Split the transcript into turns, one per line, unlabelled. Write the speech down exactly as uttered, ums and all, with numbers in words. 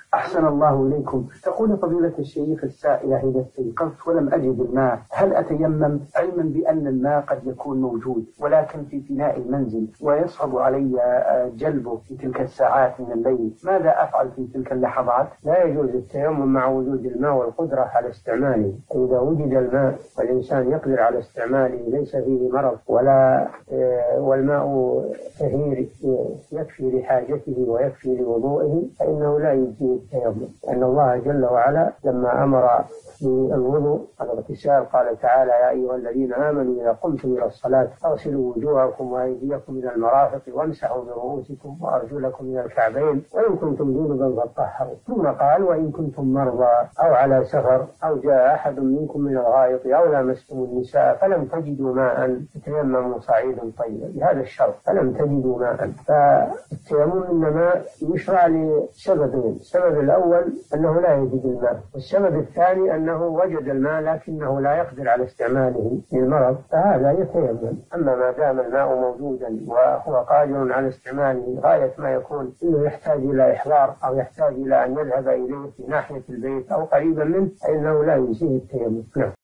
أحسن الله إليكم. تقول فضيلة الشيخ السائلة: إذا استيقظت ولم أجد الماء هل أتيمم، علما بأن الماء قد يكون موجود ولكن في فناء المنزل ويصعب علي جلبه في تلك الساعات من الليل، ماذا أفعل في تلك اللحظات؟
لا يجوز التيمم مع وجود الماء والقدرة على استعماله. إذا وجد الماء والإنسان يقدر على استعماله ليس فيه مرض ولا والماء طهير يكفي لحاجته ويكفي لوضوئه فإنه لا يجزي التيمم، لأن الله جل وعلا لما أمر بالوضوء على الاغتسال قال تعالى: يا أيها الذين آمنوا إذا قمتم إلى الصلاة فاغسلوا وجوهكم وأيديكم إلى المرافق وامسحوا برؤوسكم وأرجلكم إلى الكعبين وإن كنتم جنبا فاطهروا. ثم قال: وإن كنتم مرضى أو على سفر أو جاء أحد منكم من الغائط أو لامستم النساء فلم تجدوا ماء فتيمموا صعيدا طيبا، بهذا الشرط فلم تجدوا ماء. فالتيمم إنما يشرع لسببين: السبب الأول أنه لا يجد الماء، والسبب الثاني أنه وجد الماء لكنه لا يقدر على استعماله للمرض فهذا يتيمم. أما ما دام الماء موجودا وهو قادر على استعماله غاية ما يكون إنه يحتاج إلى إحضار أو يحتاج إلى أن يذهب إليه في ناحية البيت أو قريبا منه فإنه لا يجزيه التيمم.